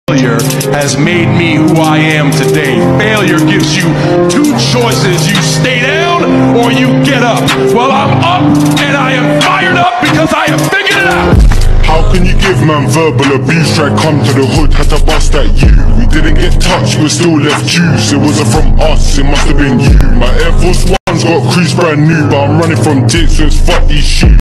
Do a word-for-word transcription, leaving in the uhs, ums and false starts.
Failure has made me who I am today. Failure gives you two choices. You stay down or you get up. Well, I'm up and I am fired up because I have figured it out. How can you give man verbal abuse? Try come to the hood, had to bust at you. We didn't get touched, we still left juice. It wasn't from us, it must have been you. My Air Force Ones got creased brand new, but I'm running from tits, so it's fuck these shoes.